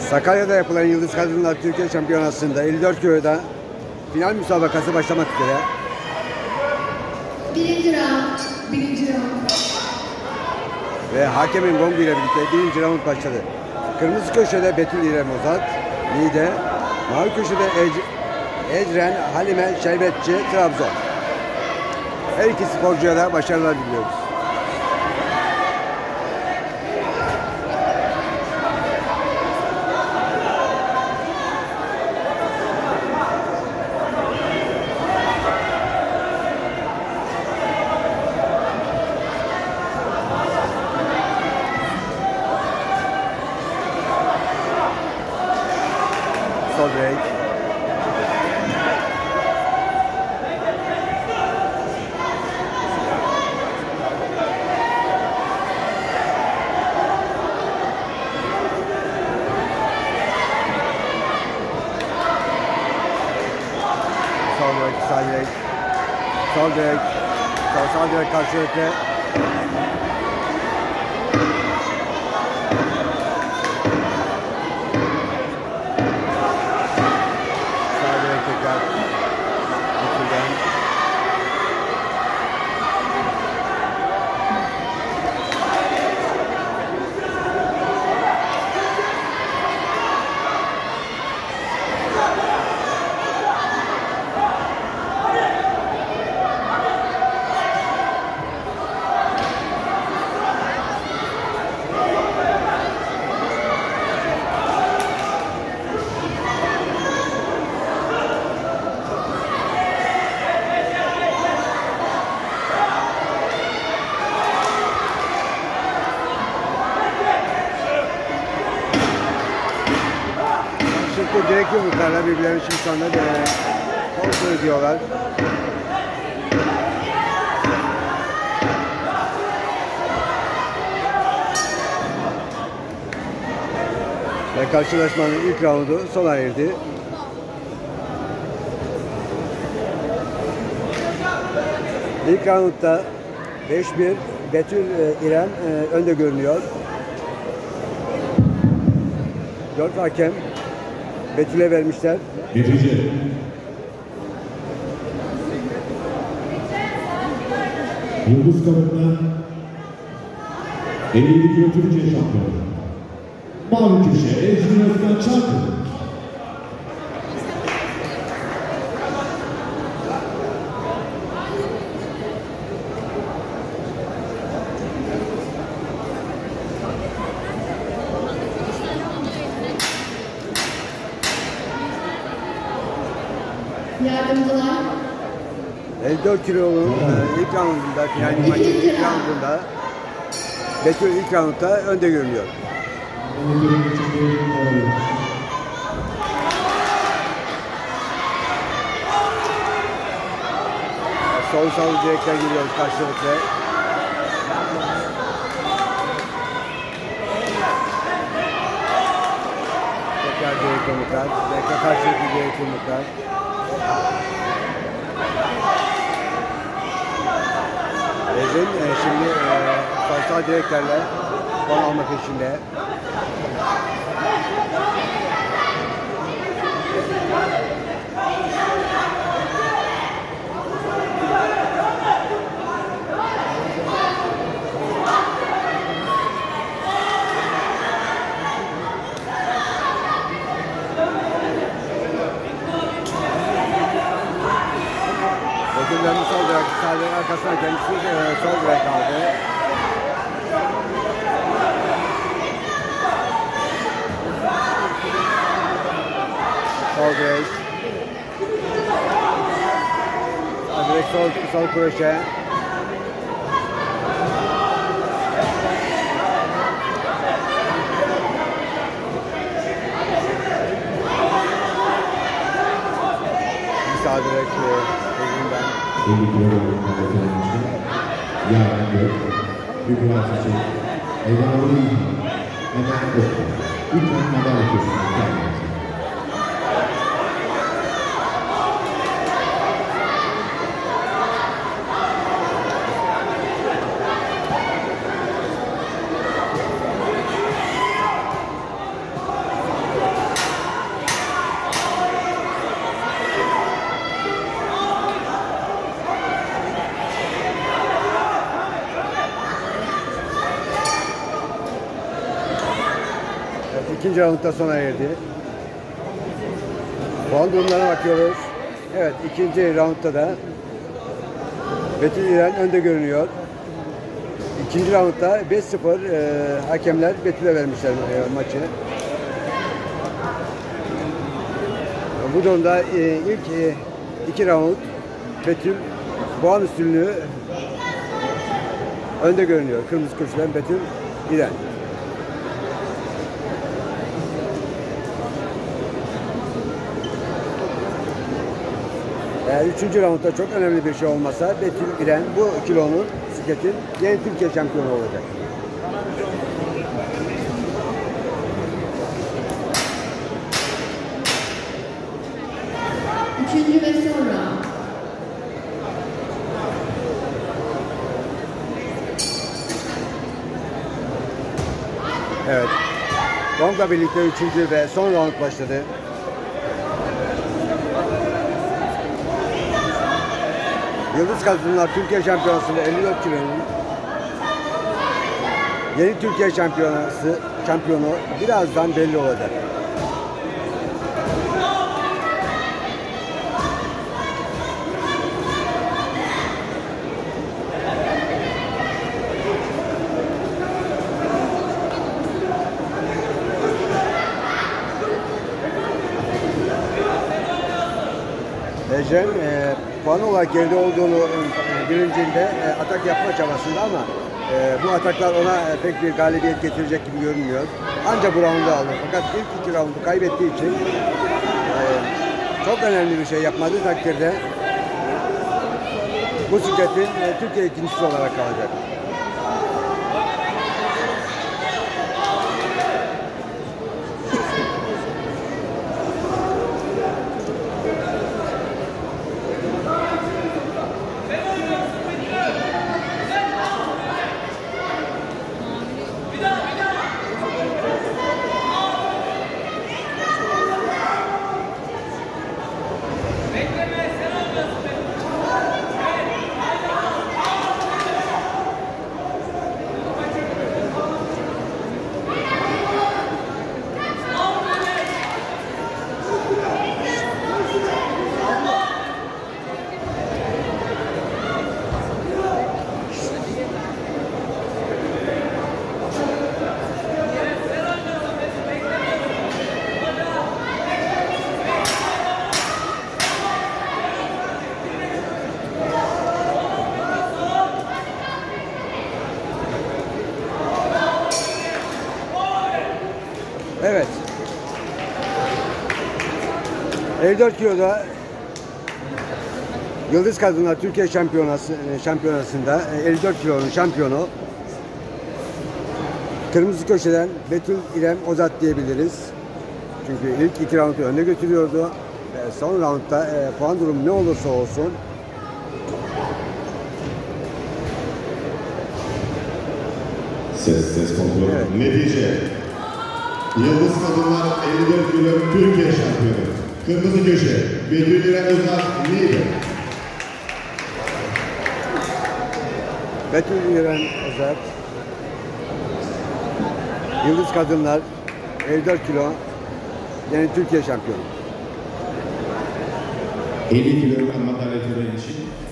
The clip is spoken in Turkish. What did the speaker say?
Sakarya'da yapılan Yıldız Kadınlar Türkiye Şampiyonası'nda 54 kiloda final müsabakası başlamak üzere. Birinci round. Ve hakemin gongu ile birlikte birinci round başladı. Kırmızı köşede Betül İrem Ozat, Niğde. Mavi köşede Ecren Halime Şerbetçi, Trabzon. Her iki sporcuya da başarılar diliyoruz. Sol direk. Sağ direk. Sol direk. Sağ direk karşılıklı. Direkt yumruklarla birbirlerinin şimdi şu anda kontrol ediyorlar. Ve karşılaşmanın ilk roundu sona erdi. İlk roundda 5-1 Betül İrem önde görünüyor. 4 hakem Betül'e vermişler. Netice. Yıldız Kadınlar 57 kilo Türkiye şampiyonu. Mavi köşe Ejder Özkan Çankırı. Yardımcılar. 54 kilonun ilk roundunda, final maçın ilk roundunda Betül ilk roundda önde görünüyor. Sol direkler giriyoruz karşılıklı. Tekrar direkt yumruklar, tekrar karşılıklı direkt yumruklar. Ecren şimdi sağ direklerle puan almak peşinde. Betül'lerin sol direk, sağ direk arkasına kendisi sol direk aldı. Sol direk. Sağ direk sol kroşe. Sağ direk elinden. 50 kilo kalmıştı. Yarın Gök, Hübra Çiçek, Eda Oğlum, Eda Gök. Lütfen madalya köşesine gelmez. ikinci roundda sona erdi. Puan durumlarına bakıyoruz. Evet, ikinci roundda da Betül İren önde görünüyor. İkinci roundda 5-0 hakemler Betül'e vermişler maçı. Bu durumda ilk iki round Betül puan üstünlüğü önde görünüyor. Kırmızı köşeden Betül İren. Üçüncü roundda çok önemli bir şey olmasa Betül İren bu kilonun bisikletin yeni Türkiye şampiyonu olacak. Üçüncü ve sonra. Evet. Gong'la birlikte üçüncü ve son round başladı. Yıldız Kadınlar Türkiye Şampiyonası'nda 54 kilonun yeni Türkiye şampiyonu birazdan belli olacak. Ecem puan olarak geride olduğunu bilincinde atak yapma çabasında ama bu ataklar ona pek bir galibiyet getirecek gibi görünmüyor. Ancak bu roundu aldı. Fakat ilk iki roundu kaybettiği için çok önemli bir şey yapmadığı takdirde bu sikletin Türkiye ikincisi olarak kalacak. Evet. 54 kiloda Yıldız Kadınlar Türkiye Şampiyonası'nda 54 kilonun şampiyonu kırmızı köşeden Betül İrem Ozat diyebiliriz. Çünkü ilk iki roundu önde götürüyordu. Son roundda puan durumu ne olursa olsun Ses kontrol. Evet. Netice. Yıldız Kadınlar 54 kilo Türkiye şampiyonu. Kırmızı köşe. Betül İrem Ozat lider. Betül İrem Ozat Yıldız Kadınlar 54 kilo yani Türkiye şampiyonu. 50 kilo madalya töreni için